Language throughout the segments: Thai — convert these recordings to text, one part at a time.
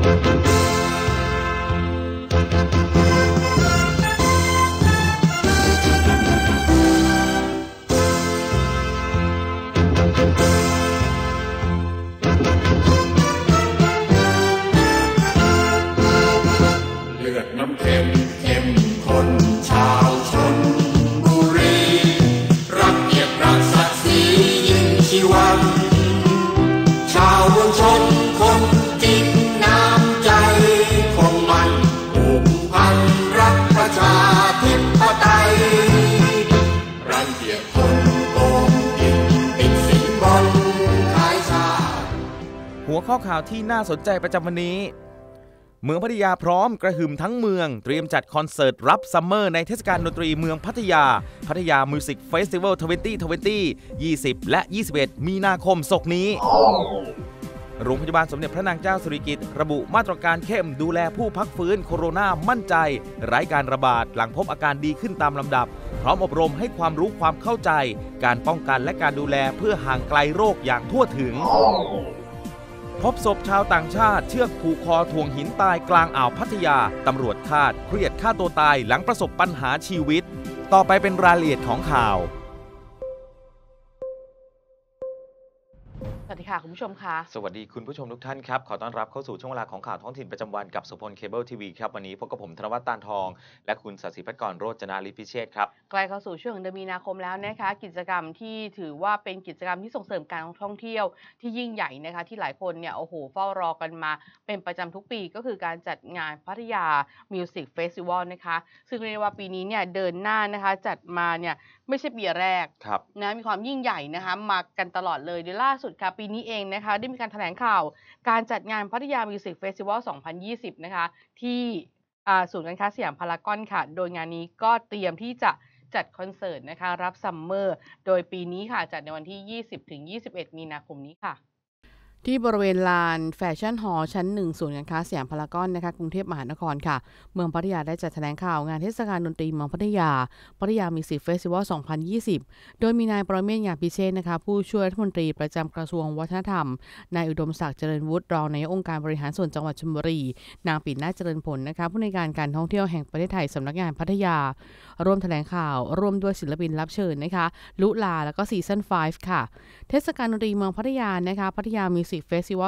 หัวข้อข่าวที่น่าสนใจประจำวันนี้เมืองพัทยาพร้อมกระหึ่มทั้งเมืองเตรียมจัดคอนเสิร์ตรับซัมเมอร์ในเทศกาลดนตรีเมืองพัทยาพัทยามิวสิกเฟสติวัล2020 20 และ 21 มีนาคมศกนี้โรงพยาบาลสมเด็จพระนางเจ้าสิริกิติ์ระบุมาตรการเข้มดูแลผู้พักฟื้นโคโรนามั่นใจไร้การระบาดหลังพบอาการดีขึ้นตามลำดับพร้อมอบรมให้ความรู้ความเข้าใจการป้องกันและการดูแลเพื่อห่างไกลโรคอย่างทั่วถึงพบศพชาวต่างชาติเชือกผูกคอถ่วงหินตายกลางอ่าวพัทยาตำรวจคาดเครียดฆ่าตัวตายหลังประสบปัญหาชีวิตต่อไปเป็นรายละเอียดของข่าวสวัสดีค่ะคุณผู้ชมค่ะสวัสดีคุณผู้ชมทุกท่านครับขอต้อนรับเข้าสู่ช่วงเวลาของข่าวท้องถิ่นประจำวันกับสุพลเคเบิลทีวีครับวันนี้พบกับผมธนวัฒน์ตาลทองและคุณศศิพัฒน์กรโรจนาลิพิเชษครับใกล้เข้าสู่ช่วงเดือนมีนาคมแล้วนะคะกิจกรรมที่ถือว่าเป็นกิจกรรมที่ส่งเสริมการท่องเที่ยวที่ยิ่งใหญ่นะคะที่หลายคนเนี่ยโอ้โหเฝ้ารอกันมาเป็นประจำทุกปีก็คือการจัดงานพัทยามิวสิกเฟสติวัลนะคะซึ่งเรียกว่าปีนี้เนี่ยเดินหน้านะคะจัดมาเนี่ยไม่ใช่ปีแรกนะมีความยิ่งใหญ่นะคะมากันตลอดเลยโดยล่าสุดค่ะปีนี้เองนะคะได้มีการแถลงข่าวการจัดงานพัทยามิวสิกเฟสติวัล2020นะคะที่ศูนย์การค้าสยามพารากอนค่ะโดยงานนี้ก็เตรียมที่จะจัดคอนเสิร์ตนะคะรับซัมเมอร์โดยปีนี้ค่ะจัดในวันที่ 20-21 มีนาคมนี้ค่ะที่บริเวณลานแฟชั่นฮอลล์ชั้น1ศูนย์การค้าสยามพารากอนนะคะกรุงเทพมหานครค่ะเมืองพัทยาได้จัดแถลงข่าวงานเทศกาลดนตรีเมืองพัทยามิวสิกเฟสติวัล2020โดยมีนายปรเมศ งามพิเชษนะคะผู้ช่วยรัฐมนตรีประจำกระทรวงวัฒนธรรมนายอุดมศักดิ์เจริญวุฒิรองนายกองค์การบริหารส่วนจังหวัดชลบุรีนางปิ่นนาถเจริญผลนะคะผู้ในวยการท่องเที่ยวแห่งประเทศไทยสำนักงานพัทยาร่วมแถลงข่าวร่วมด้วยศิลปินรับเชิญนะคะลุลาแล้วก็ซีซั่น5ค่ะเทศกาลดนตรีเมืองพัทยานะคะพัทยามิวสิกเฟสติวัล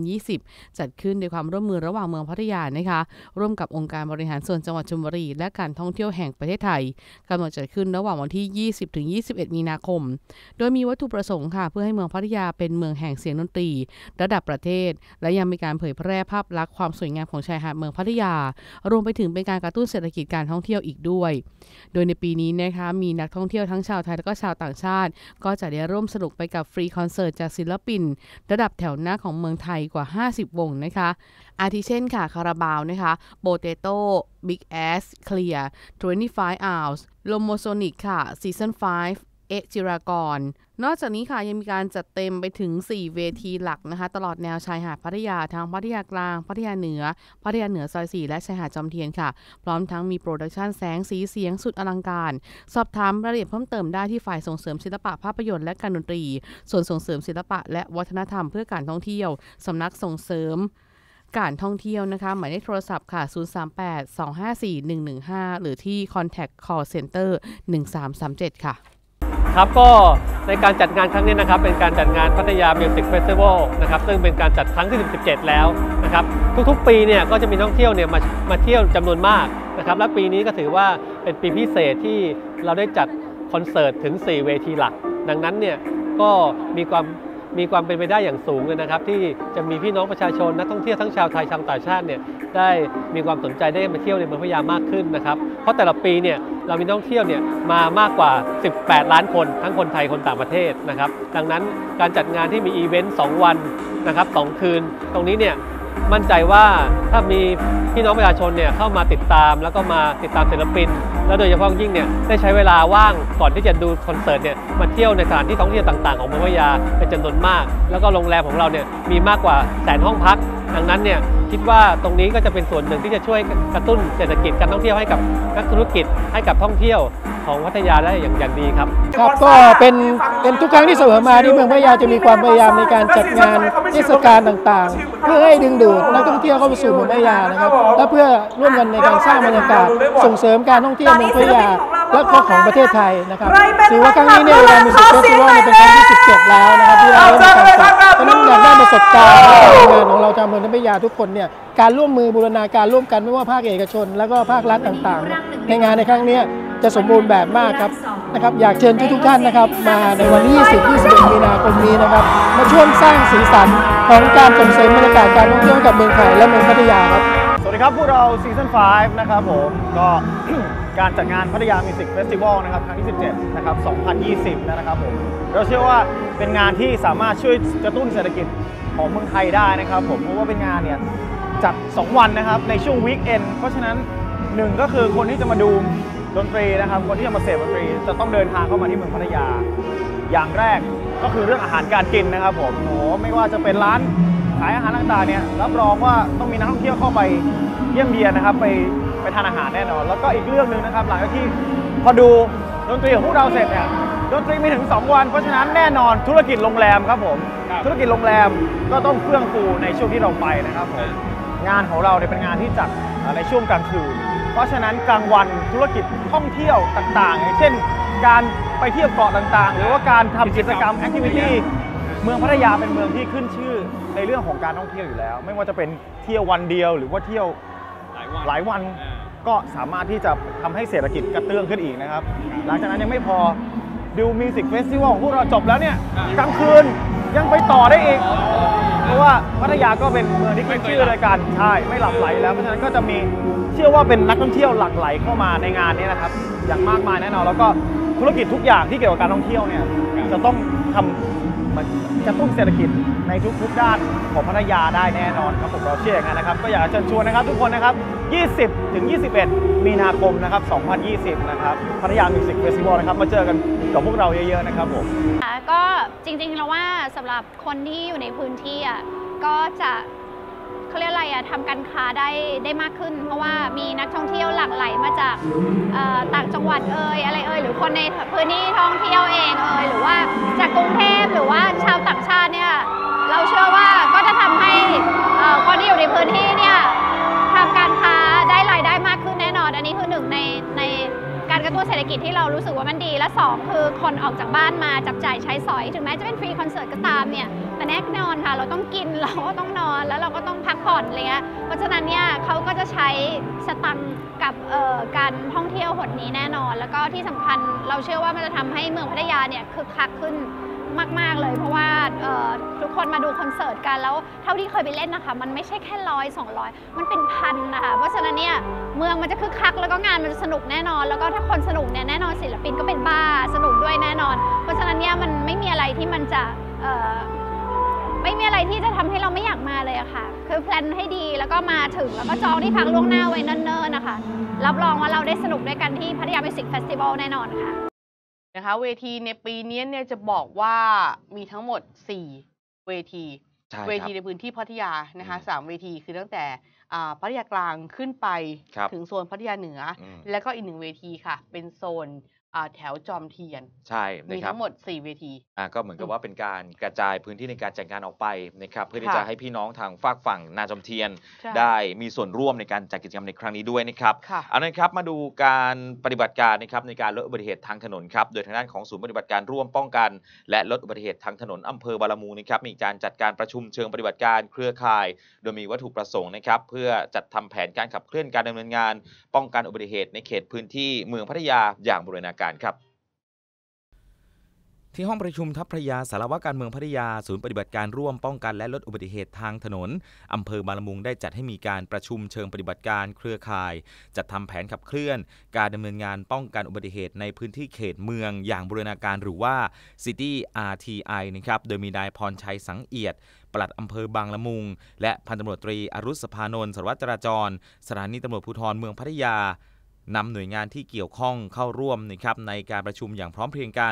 2020 จัดขึ้นโดยความร่วมมือระหว่างเมืองพัทยานะคะร่วมกับองค์การบริหารส่วนจังหวัดชลบุรีและการท่องเที่ยวแห่งประเทศไทยกำหนดจัดขึ้นระหว่างวันที่ 20-21 มีนาคมโดยมีวัตถุประสงค์ค่ะเพื่อให้เมืองพัทยาเป็นเมืองแห่งเสียงดนตรีระดับประเทศและยังมีการเผยแพร่ภาพลักษณ์ความสวยงามของชายหาดเมืองพัทยารวมไปถึงเป็นการกระตุ้นเศรษฐกิจการท่องเที่ยวอีกด้วยโดยในปีนี้นะคะมีนักท่องเที่ยวทั้งชาวไทยและก็ชาวต่างชาติก็จะได้ร่วมสนุกไปกับฟรีคอนเสิร์ตจากศิลปินระดับแถวหน้าของเมืองไทยกว่า50 วงนะคะอาทิเช่นค่ะคาราบาวนะคะโปเตโต้บิ๊กแอสเคลียร์25 hours โลโมโซนิกค่ะซีซั่น5จิรากรนอกจากนี้ค่ะยังมีการจัดเต็มไปถึง4เวทีหลักนะคะตลอดแนวชายหาดพัทยาทั้งพัทยากลางพัทยาเหนือซอย4และชายหาดจอมเทียนค่ะพร้อมทั้งมีโปรดักชันแสงสีเสียงสุดอลังการสอบถามรายละเอียดเพิ่มเติมได้ที่ฝ่ายส่งเสริมศิลปะภาพยนตร์และการดนตรีส่วนส่งเสริมศิลปะและวัฒนธรรมเพื่อการท่องเที่ยวสำนักส่งเสริมการท่องเที่ยวนะคะหมายเลขโทรศัพท์ค่ะ038-254-115หรือที่ Contact Call Center 1337ค่ะครับก็ในการจัดงานครั้งนี้นะครับเป็นการจัดงานพัทยามิวสิกเฟสติวัลนะครับซึ่งเป็นการจัดครั้งที่17แล้วนะครับทุกๆปีเนี่ยก็จะมีนักท่องเที่ยวเนี่ยมาเที่ยวจำนวนมากนะครับและปีนี้ก็ถือว่าเป็นปีพิเศษที่เราได้จัดคอนเสิร์ตถึง4เวทีหลักดังนั้นเนี่ยก็มีความเป็นไปได้อย่างสูงเลยนะครับที่จะมีพี่น้องประชาชนนักท่องเที่ยวทั้งชาวไทยชาวต่างชาติเนี่ยได้มีความสนใจได้มาเที่ยวในเมืองพัทยามากขึ้นนะครับเพราะแต่ละปีเนี่ยเรามีนักท่องเที่ยวเนี่ยมามากกว่า18 ล้านคนทั้งคนไทยคนต่างประเทศนะครับดังนั้นการจัดงานที่มีอีเวนต์2 วันนะครับ2 คืนตรงนี้เนี่ยมั่นใจว่าถ้ามีพี่น้องประชาชนเนี่ยเข้ามาติดตามแล้วก็มาติดตามศิลปินแล้วโดยเฉพาะยิ่งเนี่ยได้ใช้เวลาว่างก่อนที่จะดูคอนเสิร์ตเนี่ยมาเที่ยวในสถานที่ท่องเที่ยวต่างๆของเมืองพัทยาเป็นจำนวนมากแล้วก็โรงแรมของเราเนี่ยมีมากกว่า100,000 ห้องพักดังนั้นเนี่ยคิดว่าตรงนี้ก็จะเป็นส่วนหนึ่งที่จะช่วยกระตุ้นเศรษฐกิจการท่องเที่ยวให้กับนักธุรกิจให้กับท่องเที่ยวของพัทยาได้อย่างดีครับครับก็เป็นทุกครั้งที่เสมอมาที่เมืองพัทยาจะมีความพยายามในการจัดงานเทศกาลต่างๆเพื่อให้ดึงดูดนักท่องเที่ยวเข้าไปสู่เมืองพัทยานะครับและเพื่อร่วมกันในการสร้างบรรยากาศส่งเสริมการท่องเที่ยวเมืองพัทยาและก็ของประเทศไทยนะครับถือว่าครั้งนี้เนี่ยเรามีMusic Festivalเป็นครั้งที่17แล้วนะครับที่เราได้มีการจัดเพราะนั้นอยากได้ประสบการณ์ในการทำงานของเราชาวเมืองพัทยาทุกคนเนี่ยการร่วมมือบูรณาการร่วมกันไม่ว่าภาคเอกชนและก็ภาครัฐต่างๆในงานในครั้งนี้จะสมบูรณ์แบบมากครับนะครับอยากเชิญทุกท่านนะครับมาในวันที่20-21 มีนาคมนี้นะครับมาช่วยสร้างสีสันของการส่งเสริมบรรยากาศการท่องเที่ยวกับเมืองไทยและเมืองพัทยาครับสวัสดีครับพวกเราซีซั่น5นะครับผมก็ การจัดงานพัทยามิวสิกเฟสติวัลนะครับครั้งที่17นะครับ2020นะครับผมเราเชื่อว่าเป็นงานที่สามารถช่วยกระตุ้นเศรษฐกิจของเมืองไทยได้นะครับผมเพราะว่าเป็นงานเนี่ยจัด2วันนะครับในช่วงวีคเอนด์เพราะฉะนั้น1ก็คือคนที่จะมาดูดนตรีนะครับคนที่จะมาเสพดนตรีจะต้องเดินทางเข้ามาที่เมืองพัทยาอย่างแรกก็คือเรื่องอาหารการกินนะครับผมโอ้ไม่ว่าจะเป็นร้านขายอาหารต่างๆเนี่ยรับรองว่าต้องมีนักท่องเที่ยวเข้าไปเยี่ยมเยียนนะครับไปทานอาหารแน่นอนแล้วก็อีกเรื่องหนึ่งนะครับหลังจากที่พอดูดนตรีของพวกเราเสร็จเนี่ยดนตรีมีถึง2วันเพราะฉะนั้นแน่นอนธุรกิจโรงแรมครับผมธุรกิจโรงแรมก็ต้องเฟื่องฟูในช่วงที่เราไปนะครับผมงานของเราเนี่ยเป็นงานที่จัดในช่วงกลางคืนเพราะฉะนั้นกลางวันธุรกิจท่องเที่ยวต่างๆอย่างเช่นการไปเที่ยวเกาะต่างๆหรือว่าการทำกิจกรรมแอคทิวิตี้เมืองพัทยาเป็นเมืองที่ขึ้นชื่อในเรื่องของการท่องเที่ยวอยู่แล้วไม่ว่าจะเป็นเที่ยววันเดียวหรือว่าเที่ยวหลายวันก็สามารถที่จะทำให้เศรษฐกิจกระเตื้องขึ้นอีกนะครับหลังจากนั้นยังไม่พอดูมิวสิกเฟสติวัลของพวกเราจบแล้วเนี่ยกลางคืนยังไปต่อได้อีกเพราะว่าพัทยาก็เป็นเมืองที่ขึ้นชื่อในการใช่ไม่หลับไหลแล้วเพราะฉะนั้นก็จะมีเชื่อว่าเป็นนักท่องเที่ยวหลั่งไหลเข้ามาในงานนี้นะครับอย่างมากมายแน่นอนแล้วก็ธุรกิจทุกอย่างที่เกี่ยวกับการท่องเที่ยวเนี่ยจะต้องทำกระตุ้นเศรษฐกิจในทุกๆด้านของพัทยาได้แน่นอนครับผมเราเชื่ออย่างนั้นนะครับก็อยากเชิญชวนนะครับทุกคนนะครับ20-21 มีนาคมนะครับ2020นะครับพัทยามิวสิกเฟสติวัลนะครับมาเจอกันกับพวกเราเยอะๆนะครับผมก็จริงๆแล้วว่าสำหรับคนที่อยู่ในพื้นที่ก็จะเขาเรียกอะไรทำการค้าได้มากขึ้นเพราะว่ามีนักท่องเที่ยวหลั่งไหลมาจากต่างจังหวัดอะไรหรือคนในพื้นที่ท่องเที่ยวเองหรือว่าจากกรุงเทพหรือว่าชาวต่างชาติเนี่ยเราเชื่อว่าก็จะทำให้คนที่อยู่ในพื้นที่เนี่ยทำการค้าได้รายได้มากขึ้นแน่นอนอันนี้คือหนึ่งในการกระตุ้นเศรษฐกิจที่เรารู้สึกว่ามันดีและ2คือคนออกจากบ้านมาจับจ่ายใช้สอยถึงแม้จะเป็นฟรีคอนเสิร์ตก็ตามเนี่ยแต่แน่นอนค่ะเราต้องกินเราก็ต้องนอนแล้วเราก็ต้องพักผ่อนอะไรเงี้ยเพราะฉะนั้นเนี่ยเขาก็จะใช้สตังค์กับการท่องเที่ยวหนนี้แน่นอนแล้วก็ที่สำคัญเราเชื่อว่ามันจะทำให้เมืองพัทยาเนี่ยคึกคักขึ้นมากๆเลยเพราะว่าทุกคนมาดูคอนเสิร์ตกันแล้วเท่าที่เคยไปเล่นนะคะมันไม่ใช่แค่100-200มันเป็นพันนะคะเพราะฉะนั้นเนี่ยเมืองมันจะคึกคักแล้วก็งานมันจะสนุกแน่นอนแล้วก็ถ้าคนสนุกเนี่ยแน่นอนศิลปินก็เป็นบ้าสนุกด้วยแน่นอนเพราะฉะนั้นเนี่ยมันไม่มีอะไรที่มันจะไม่มีอะไรที่จะทำให้เราไม่อยากมาเลยอะค่ะคือแพลนให้ดีแล้วก็มาถึงแล้วก็จองที่พักล่วงหน้าไว้เนิ่นๆนะคะรับรองว่าเราได้สนุกด้วยกันที่พัทยามิวสิกเฟสติวัลแน่นอนค่ะนะคะเวทีในปีนี้เนี่ยจะบอกว่ามีทั้งหมด4เวทีในพื้นที่พัทยานะคะ3เวทีคือตั้งแต่พัทยากลางขึ้นไปถึงโซนพัทยาเหนือแล้วก็อีก1เวทีค่ะเป็นโซนแถวจอมเทียนใช่มีทั้งหมด4เวทีก็เหมือนกับว่าเป็นการกระจายพื้นที่ในการจัดงานออกไปนะครับเพื่อที่จะให้พี่น้องทางฝากฝั่งนาจอมเทียนได้มีส่วนร่วมในการจัดกิจกรรมในครั้งนี้ด้วยนะครับเอาละครับมาดูการปฏิบัติการนะครับในการลดอุบัติเหตุทางถนนครับโดยทางด้านของศูนย์ปฏิบัติการร่วมป้องกันและลดอุบัติเหตุทางถนนอำเภอบารามูนะครับมีการจัดการประชุมเชิงปฏิบัติการเครือข่ายโดยมีวัตถุประสงค์นะครับเพื่อจัดทำแผนการขับเคลื่อนการดำเนินงานป้องกันอุบัติเหตุในเขตพื้นที่เมืองพัทยาอย่างบูรณาการครับที่ห้องประชุมทัพพระยาสารวัตรการเมืองพัทยาศูนย์ปฏิบัติการร่วมป้องกันและลดอุบัติเหตุทางถนนอำเภอบางละมุงได้จัดให้มีการประชุมเชิงปฏิบัติการเครือข่ายจัดทำแผนขับเคลื่อนการดำเนินงานป้องกันอุบัติเหตุในพื้นที่เขตเมืองอย่างบูรณาการหรือว่า City RTI นะครับโดยมีนายพรชัยสังเอียดปลัดอำเภอบางละมุงและพันตำรวจตรีอรุษภานนท์สารวัตรจราจรสถานีตำรวจภูธรเมืองพัทยานำหน่วยงานที่เกี่ยวข้องเข้าร่วมนะครับในการประชุมอย่างพร้อมเพรียงกัน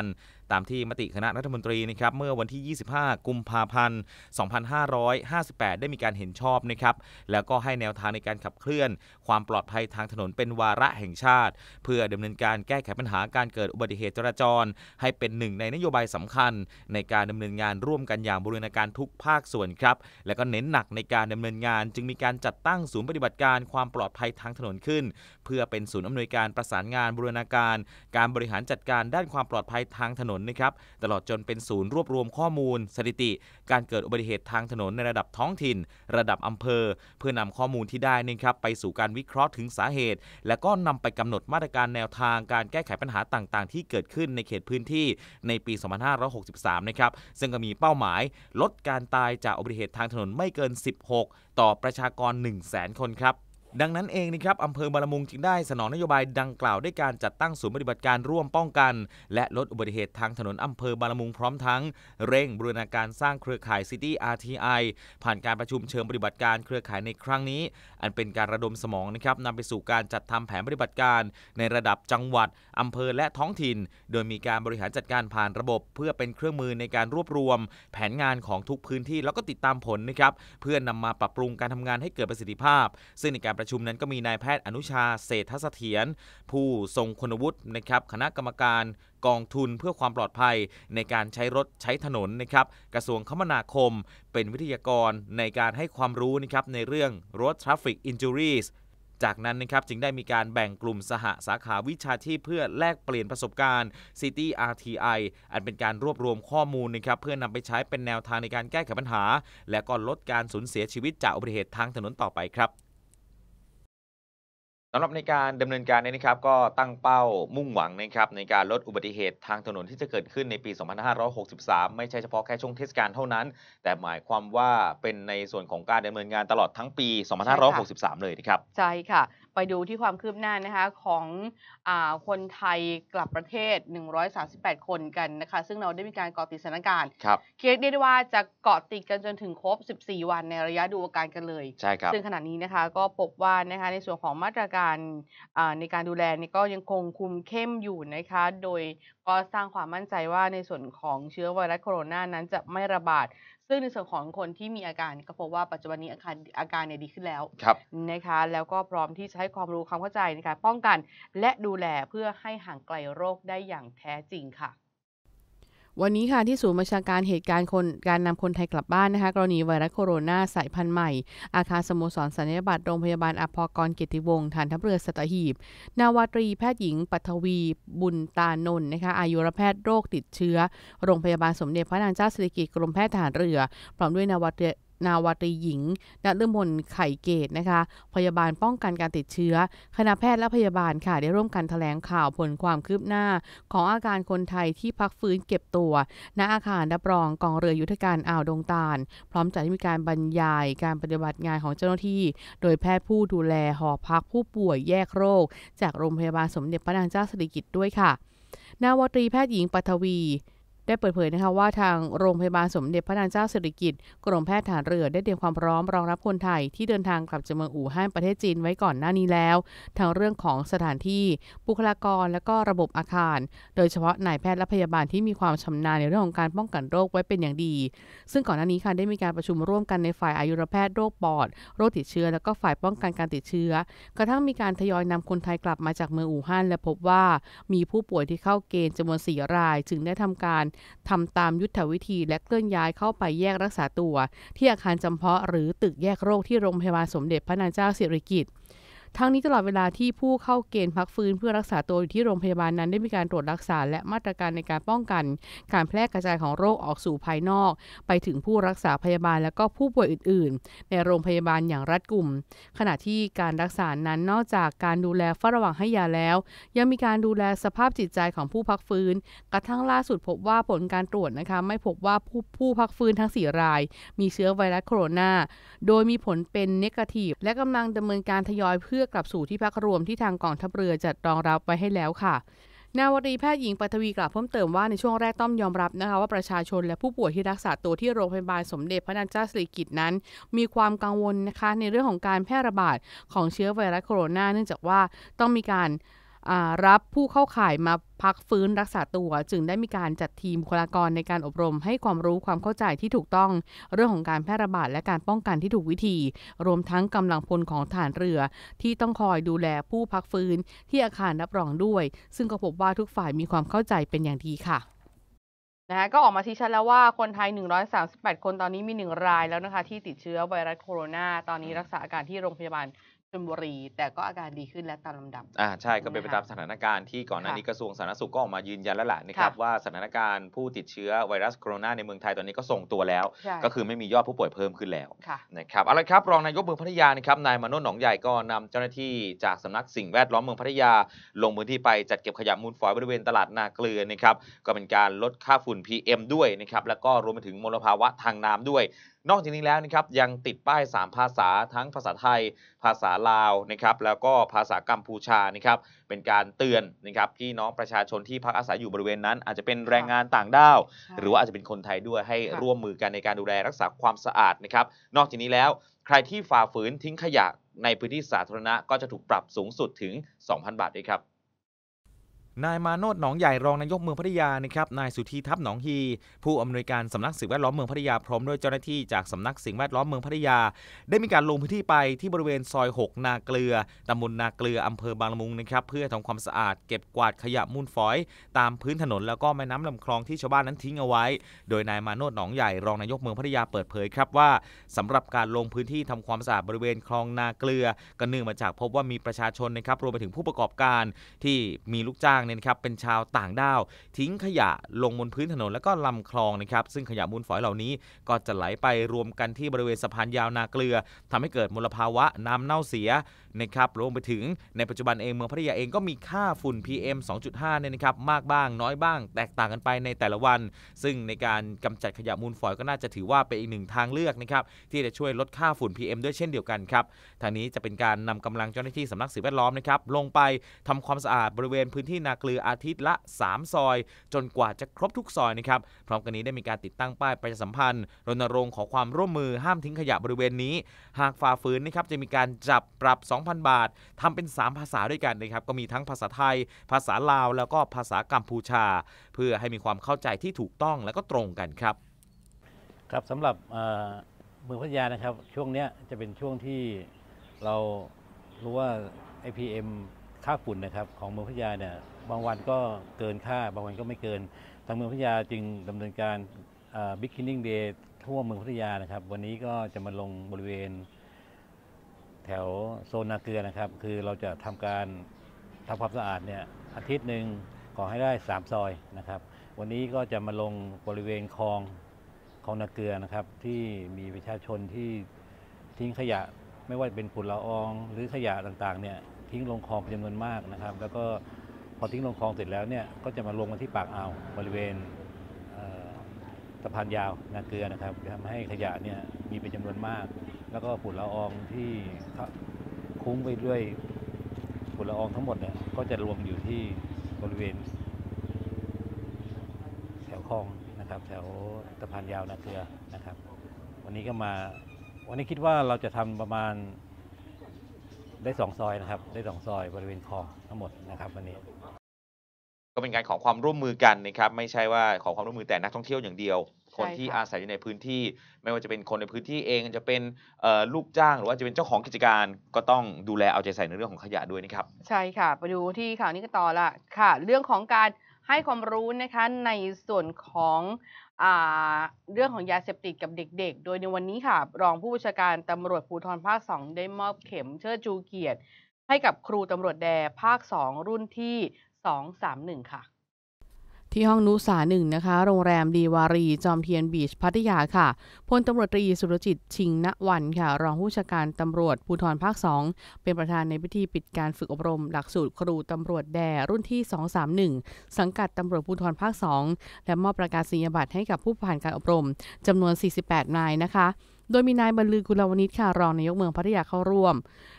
ตามที่มติคณะรัฐมนตรีนะครับเมื่อวันที่ 25 กุมภาพันธ์ 2558 ได้มีการเห็นชอบนะครับแล้วก็ให้แนวทางในการขับเคลื่อนความปลอดภัยทางถนนเป็นวาระแห่งชาติเพื่อดำเนินการแก้ไขปัญหาการเกิดอุบัติเหตุจราจรให้เป็นหนึ่งในนโยบายสำคัญในการดำเนินงานร่วมกันอย่างบูรณาการทุกภาคส่วนครับและก็เน้นหนักในการดำเนินงานจึงมีการจัดตั้งศูนย์ปฏิบัติการความปลอดภัยทางถนนขึ้นเพื่อเป็นศูนย์อำนวยการประสานงานบูรณาการการบริหารจัดการด้านความปลอดภัยทางถนนนะครับตลอดจนเป็นศูนย์รวบรวมข้อมูลสถิติการเกิดอุบัติเหตุทางถนนในระดับท้องถิ่นระดับอำเภอเพื่อนำข้อมูลที่ได้นะครับไปสู่การวิเคราะห์ถึงสาเหตุและก็นำไปกำหนดมาตรการแนวทางการแก้ไขปัญหาต่างๆที่เกิดขึ้นในเขตพื้นที่ในปี 2563 นะครับซึ่งก็มีเป้าหมายลดการตายจากอุบัติเหตุทางถนนไม่เกิน 16 ต่อประชากร 100,000 คนครับดังนั้นเองนะครับอำเภอบางละมุงจึงได้สนองนโยบายดังกล่าวด้วยการจัดตั้งศูนย์ปฏิบัติการร่วมป้องกันและลดอุบัติเหตุทางถนนอำเภอบางละมุงพร้อมทั้งเร่งบูรณาการสร้างเครือข่าย City RTI ผ่านการประชุมเชิงปฏิบัติการเครือข่ายในครั้งนี้อันเป็นการระดมสมองนะครับนำไปสู่การจัดทำแผนปฏิบัติการในระดับจังหวัดอำเภอและท้องถิ่นโดยมีการบริหารจัดการผ่านระบบเพื่อเป็นเครื่องมือในการรวบรวมแผนงานของทุกพื้นที่แล้วก็ติดตามผลนะครับเพื่อนำมาปรับปรุงการทำงานให้เกิดประสิทธิภาพซึ่งในการประชุมนั้นก็มีนายแพทย์อนุชาเศรษฐเสถียรผู้ทรงคุณวุฒินะครับคณะกรรมการกองทุนเพื่อความปลอดภัยในการใช้รถใช้ถนนนะครับกระทรวงคมนาคมเป็นวิทยากรในการให้ความรู้นะครับในเรื่อง Road Traffic Injuries จากนั้นนะครับจึงได้มีการแบ่งกลุ่มสหสาขาวิชาชีพเพื่อแลกเปลี่ยนประสบการณ์ City RTI อันเป็นการรวบรวมข้อมูลนะครับเพื่อนำไปใช้เป็นแนวทางในการแก้ไขปัญหาและก็ลดการสูญเสียชีวิตจากอุบัติเหตุทางถนนต่อไปครับสำหรับในการดำเนินการนี้นะครับก็ตั้งเป้ามุ่งหวังนะครับในการลดอุบัติเหตุทางถนนที่จะเกิดขึ้นในปี 2563 ไม่ใช่เฉพาะแค่ช่วงเทศกาลเท่านั้นแต่หมายความว่าเป็นในส่วนของการดำเนินงานตลอดทั้งปี 2563 เลยนะครับใช่ค่ะไปดูที่ความคืบหน้านะคะของคนไทยกลับประเทศ138คนกันนะคะซึ่งเราได้มีการเกาะติดสถานการณ์เรียกได้ว่าจะเกาะติดกันจนถึงครบ14วันในระยะดูอาการกันเลยใช่ครับซึ่งขณะนี้นะคะก็พบว่านะคะในส่วนของมาตรการในการดูแลนี่ก็ยังคงคุมเข้มอยู่นะคะโดยก็สร้างความมั่นใจว่าในส่วนของเชื้อไวรัสโคโรนานั้นจะไม่ระบาดซึ่งในส่วนของคนที่มีอาการก็พบว่าปัจจุบันนี้อาการดีขึ้นแล้วนะคะแล้วก็พร้อมที่จะให้ความรู้ความเข้าใจในการป้องกันและดูแลเพื่อให้ห่างไกลโรคได้อย่างแท้จริงค่ะวันนี้ค่ะที่ศูนย์บัญชาการเหตุการณ์การนำคนไทยกลับบ้านนะคะกรณีไวรัสโคโรนาสายพันธุ์ใหม่อาคารสโมสรสัญญาบัตรโรงพยาบาลอภกรเกียรติวงศ์ฐานทัพเรือสัตหีบนาวาตรีแพทย์หญิงปัทวีบุญตานนท์นะคะอายุรแพทย์โรคติดเชื้อโรงพยาบาลสมเด็จพระนางเจ้าสิริกิติ์กรมแพทย์ทหารเรือพร้อมด้วยนาวาตรีหญิงณฤมลไข่เกตนะคะพยาบาลป้องกันการติดเชื้อคณะแพทย์และพยาบาลค่ะได้ร่วมกันแถลงข่าวผลความคืบหน้าของอาการคนไทยที่พักฟื้นเก็บตัวณอาคารรับรองกองเรือยุทธการอ่าวดงตาลพร้อมจัดให้มีการบรรยายการปฏิบัติงานของเจ้าหน้าที่โดยแพทย์ผู้ดูแลหอพักผู้ป่วยแยกโรคจากโรงพยาบาลสมเด็จพระนางเจ้าสิริกิติ์ด้วยค่ะนาวาตรีแพทย์หญิงปัทวีได้เปิดเผยนะคะว่าทางโรงพยาบาลสมเด็จพระนางเจ้าสิริกิติ์กรมแพทย์ทหารเรือได้เตรียมความพร้อมรองรับคนไทยที่เดินทางกลับจากเมืองอู่ฮั่นประเทศจีนไว้ก่อนหน้านี้แล้วทั้งเรื่องของสถานที่บุคลากรและก็ระบบอาคารโดยเฉพาะนายแพทย์และพยาบาลที่มีความชำนาญในเรื่องของการป้องกันโรคไว้เป็นอย่างดีซึ่งก่อนหน้านี้ค่ะได้มีการประชุมร่วมกันในฝ่ายอายุรแพทย์โรคปอดโรคติดเชื้อแล้วก็ฝ่ายป้องกันการติดเชื้อกระทั่งมีการทยอยนำคนไทยกลับมาจากเมืองอู่ฮั่นและพบว่ามีผู้ป่วยที่เข้าเกณฑ์จำนวน4 รายจึงได้ทำการทำตามยุทธวิธีและเคลื่อนย้ายเข้าไปแยกรักษาตัวที่อาคารจำเพาะหรือตึกแยกโรคที่โรงพยาบาลสมเด็จพระนางเจ้าสิริกิติ์ทั้งนี้ตลอดเวลาที่ผู้เข้าเกณฑ์พักฟื้นเพื่อรักษาตัวอยู่ที่โรงพยาบาลนั้นได้มีการตรวจรักษาและมาตรการในการป้องกันการแพร่กระจายของโรคออกสู่ภายนอกไปถึงผู้รักษาพยาบาลและก็ผู้ป่วยอื่นๆในโรงพยาบาลอย่างรัดกุมขณะที่การรักษานั้นนอกจากการดูแลเฝ้าระวังให้ยาแล้วยังมีการดูแลสภาพจิตใจของผู้พักฟื้นกระทั่งล่าสุดพบว่าผลการตรวจนะคะไม่พบว่าผู้พักฟื้นทั้ง4 รายมีเชื้อไวรัสโคโรนาโดยมีผลเป็นเนกาทีฟและกำลังดำเนินการทยอยเพื่อกลับสู่ที่พักรวมที่ทางกองทัพเรือจัดรองรับไว้ให้แล้วค่ะนาวาตรีแพทย์หญิงปัทวีกล่าวเพิ่มเติมว่าในช่วงแรกต้องยอมรับนะคะว่าประชาชนและผู้ป่วยที่รักษาตัวที่โรงพยาบาลสมเด็จพระนางเจ้าสิริกิติ์นั้นมีความกังวลนะคะในเรื่องของการแพร่ระบาดของเชื้อไวรัสโคโรนาเนื่องจากว่าต้องมีการรับผู้เข้าข่ายมาพักฟื้นรักษาตัวจึงได้มีการจัดทีมบุคลากรในการอบรมให้ความรู้ความเข้าใจที่ถูกต้องเรื่องของการแพร่ระบาดและการป้องกันที่ถูกวิธีรวมทั้งกำลังพลของทหารเรือที่ต้องคอยดูแลผู้พักฟื้นที่อาคารรับรองด้วยซึ่งก็พบว่าทุกฝ่ายมีความเข้าใจเป็นอย่างดีค่ะนะคะก็ออกมาชี้ชัดแล้วว่าคนไทย138คนตอนนี้มี1รายแล้วนะคะที่ติดเชื้อไวรัสโคโรนาตอนนี้รักษาอาการที่โรงพยาบาลชลบุรีแต่ก็อาการดีขึ้นและตามลำดับใช่ก็เป็นไปตามสถานการณ์ที่ก่อนหน้านี้กระทรวงสาธารณสุขก็ออกมายืนยันแล้วแหละนะครับว่าสถานการณ์ผู้ติดเชื้อไวรัสโคโรนาในเมืองไทยตอนนี้ก็ทรงตัวแล้วก็คือไม่มียอดผู้ป่วยเพิ่มขึ้นแล้วนะครับเอาละครับรองนายกเมืองพัทยานะครับนายมโนหนองใหญ่ก็นำเจ้าหน้าที่จากสำนักสิ่งแวดล้อมเมืองพัทยาลงพื้นที่ไปจัดเก็บขยะมูลฝอยบริเวณตลาดนาเกลือนะครับก็เป็นการลดค่าฝุ่น PM ด้วยนะครับแล้วก็รวมไปถึงมลภาวะทางน้ำด้วยนอกจากนี้แล้วนะครับยังติดป้าย3ภาษาทั้งภาษาไทยภาษาลาวนะครับแล้วก็ภาษากัมพูชานะครับเป็นการเตือนนะครับพี่น้องประชาชนที่พักอาศัยอยู่บริเวณนั้นอาจจะเป็นแรงงานต่างด้าวหรือว่าอาจจะเป็นคนไทยด้วยให้ร่วมมือกันในการดูแลรักษาความสะอาดนะครับนอกจากนี้แล้วใครที่ฝ่าฝืนทิ้งขยะในพื้นที่สาธารณะก็จะถูกปรับสูงสุดถึง 2,000 บาทด้วยครับนายมาโนชหนองใหญ่รองนายกเมืองพัทยานะครับนายสุธีทัพหนองฮีผู้อำนวยการสำนักสิ่งแวดล้อมเมืองพัทยาพร้อมด้วยเจ้าหน้าที่จากสำนักสิ่งแวดล้อมเมืองพัทยาได้มีการลงพื้นที่ไปที่บริเวณซอย6นาเกลือตำบลนาเกลืออำเภอบางละมุงนะครับเพื่อทำความสะอาดเก็บกวาดขยะมูลฝอยตามพื้นถนนแล้วก็แม่น้ำลำคลองที่ชาวบ้านนั้นทิ้งเอาไว้โดยนายมาโนชหนองใหญ่รองนายกเมืองพัทยาเปิดเผยครับว่าสำหรับการลงพื้นที่ทำความสะอาดบริเวณคลองนาเกลือก็เนื่องมาจากพบว่ามีประชาชนนะครับรวมไปถึงผู้ประกอบการที่มีลูกจ้างเนี่ยนะครับเป็นชาวต่างด้าวทิ้งขยะลงบนพื้นถนนแล้วก็ลำคลองนะครับซึ่งขยะมูลฝอยเหล่านี้ก็จะไหลไปรวมกันที่บริเวณสะพานยาวนาเกลือทำให้เกิดมลภาวะน้ำเน่าเสียนะครับรวมไปถึงในปัจจุบันเองเมืองพัทยาเองก็มีค่าฝุ่น PM 2.5 เนี่ยนะครับมากบ้างน้อยบ้างแตกต่างกันไปในแต่ละวันซึ่งในการกำจัดขยะมูลฝอยก็น่าจะถือว่าเป็นอีกหนึ่งทางเลือกนะครับที่จะช่วยลดค่าฝุ่น PM ด้วยเช่นเดียวกันครับทางนี้จะเป็นการนำกำลังเจ้าหน้าที่สำนักสิ่งแวดล้อมนะครับลงไปทำความสะอาดบริเวณพื้นที่นาเกลืออาทิตย์ละ3 ซอยจนกว่าจะครบทุกซอยนะครับพร้อมกันนี้ได้มีการติดตั้งป้ายประชาสัมพันธ์รณรงค์ขอความร่วมมือห้ามทิ้งขยะบริเวณนี้หากฝ่าฝืนนะครับจะมีการจับปรับ 2,000 บาททำเป็น3ภาษาด้วยกันนะครับก็มีทั้งภาษาไทยภาษาลาวแล้วก็ภาษากัมพูชาเพื่อให้มีความเข้าใจที่ถูกต้องและก็ตรงกันครับครับสำหรับเมืองพัทยานะครับช่วงนี้จะเป็นช่วงที่เรารู้ว่า PM ค่าฝุ่นนะครับของเมืองพัทยาเนี่ยบางวันก็เกินค่าบางวันก็ไม่เกินทางเมืองพัทยาจึงดำเนินการบิ๊กคลีนนิ่งเดย์ทั่วเมืองพัทยานะครับวันนี้ก็จะมาลงบริเวณแถวโซนนาเกลือนะครับคือเราจะทำการทำความสะอาดเนี่ยอาทิตย์หนึ่งขอให้ได้3 ซอยนะครับวันนี้ก็จะมาลงบริเวณคลองนาเกลือนะครับที่มีประชาชนที่ทิ้งขยะไม่ว่าเป็นฝุ่นละอองหรือขยะต่างๆเนี่ยทิ้งลงคลองเป็นจำนวนมากนะครับแล้วก็พอทิ้งลงคลองเสร็จแล้วเนี่ยก็จะมาลงมาที่ปากอ่าวบริเวณสะพานยาวนาเกลือนะครับทำให้ขยะเนี่ยมีเป็นจำนวนมากแล้วก็ฝุ่นละอองที่คุ้งไปด้วยฝุ่นละอองทั้งหมดเนี่ยก็จะรวมอยู่ที่บริเวณแถวคลองนะครับแถวสะพานยาวนาเกลือนะครับวันนี้คิดว่าเราจะทำประมาณได้2 ซอยนะครับได้2 ซอยบริเวณคลองทั้งหมดนะครับวันนี้ก็เป็นการขอความร่วมมือกันนะครับไม่ใช่ว่าขอความร่วมมือแต่นักท่องเที่ยวอย่างเดียวคนที่อาศัยอยู่ในพื้นที่ไม่ว่าจะเป็นคนในพื้นที่เองจะเป็นลูกจ้างหรือว่าจะเป็นเจ้าของกิจการก็ต้องดูแลเอาใจใส่ในเรื่องของขยะด้วยนะครับใช่ค่ะไปดูที่ข่าวนี้กันต่อละค่ะเรื่องของการให้ความรู้นะคะในส่วนของเรื่องของยาเสพติดกับเด็กๆโดยในวันนี้ค่ะรองผู้บัญชาการตำรวจภูธรภาค 2ได้มอบเข็มเชิดชูเกียรติให้กับครูตำรวจแดภาค 2รุ่นที่231ค่ะที่ห้องนุสา1นะคะโรงแรมดีวารีจอมเทียนบีชพัทยาค่ะพลตำรวจตรีสุรจิตชิงณวันค่ะรองผู้บัญชาการตำรวจภูธรภาค 2เป็นประธานในพิธีปิดการฝึกอบรมหลักสูตรครูตำรวจแดรุ่นที่231สังกัดตำรวจภูธรภาค 2และมอบประกาศนียบัตรให้กับผู้ผ่านการอบรมจำนวน48 นายนะคะโดยมีนายบรรลือกุลวณิชค่ะรองนายกเมืองพัทยาเข้าร่วม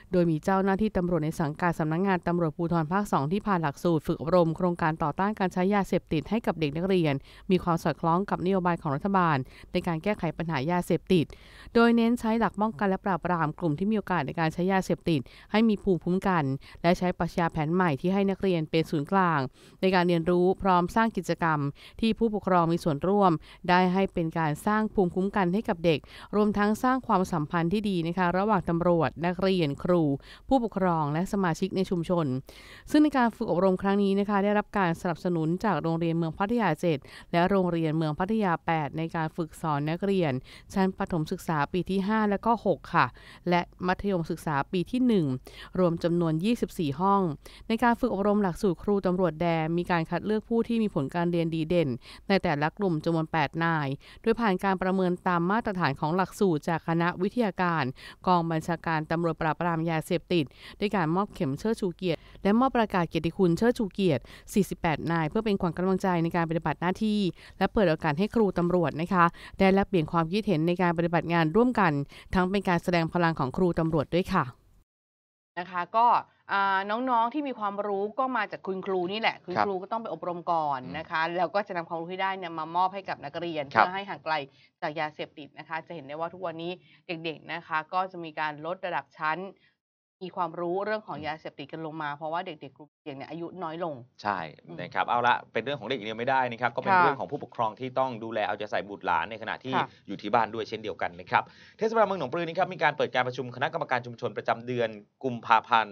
โดยมีเจ้าหน้าที่ตำรวจในสังกัดสำนักงานตำรวจภูธรภาค 2 ที่ผ่านหลักสูตรฝึกอบรมโครงการต่อต้านการใช้ยาเสพติดให้กับเด็กนักเรียนมีความสอดคล้องกับนโยบายของรัฐบาลในการแก้ไขปัญหายาเสพติดโดยเน้นใช้หลักป้องกันและปราบปรามกลุ่มที่มีโอกาสในการใช้ยาเสพติดให้มีภูมิคุ้มกันและใช้ปรัชญาแผนใหม่ที่ให้นักเรียนเป็นศูนย์กลางในการเรียนรู้พร้อมสร้างกิจกรรมที่ผู้ปกครองมีส่วนร่วมได้ให้เป็นการสร้างภูมิคุ้มกันให้กับเด็กรวมทั้งสร้างความสัมพันธ์ที่ดีนะคะระหว่างตำรวจนักเรียนครูผู้ปกครองและสมาชิกในชุมชนซึ่งในการฝึกอบรมครั้งนี้นะคะได้รับการสนับสนุนจากโรงเรียนเมืองพัทยา 7 และโรงเรียนเมืองพัทยา 8 ในการฝึกสอนนักเรียนชั้นประถมศึกษาปีที่ 5 และก็ 6 ค่ะและมัธยมศึกษาปีที่ 1 รวมจำนวน 24 ห้องในการฝึกอบรมหลักสูตรครูตำรวจแดนมีการคัดเลือกผู้ที่มีผลการเรียนดีเด่นในแต่ละกลุ่มจำนวน 8 นายโดยผ่านการประเมินตามมาตรฐานของหลักสูตรจากคณะวิทยาการกองบัญชาการตำรวจปราบปรามยาเสพติดด้วยการมอบเข็มเชิดชูเกียรติและมอบประกาศเกียรติคุณเชิดชูเกียรติ 48 นายเพื่อเป็นขวัญกำลังใจในการปฏิบัติหน้าที่และเปิดโอกาสให้ครูตำรวจนะคะได้แลกเปลี่ยนความคิดเห็นในการปฏิบัติงานร่วมกันทั้งเป็นการแสดงพลังของครูตำรวจด้วยค่ะนะคะก็น้องๆที่มีความรู้ก็มาจากคุณครูนี่แหละคุณครูก็ต้องไปอบรมก่อนนะคะแล้วก็จะนำความรู้ที่ได้เนี่ยมามอบให้กับนักเรียนเพื่อให้ห่างไกลจากยาเสพติดนะคะจะเห็นได้ว่าทุกวันนี้เด็กๆนะคะก็จะมีการลดระดับชั้นมีความรู้เรื่องของยาเสพติดกันลงมาเพราะว่าเด็กๆกลุ่มเสี่ยงเนี่ยอายุน้อยลงใช่นะครับเอาละเป็นเรื่องของเด็กอย่างเดียวไม่ได้นะครับก็เป็นเรื่องของผู้ปกครองที่ต้องดูแลเอาใจใส่บุตรหลานในขณะที่อยู่ที่บ้านด้วยเช่นเดียวกันนะครับเทศบาลเมืองหนองปลือนะครับมีการเปิดการประชุมคณะกรรมการชุมชนประจำเดือนกุมภาพันธ์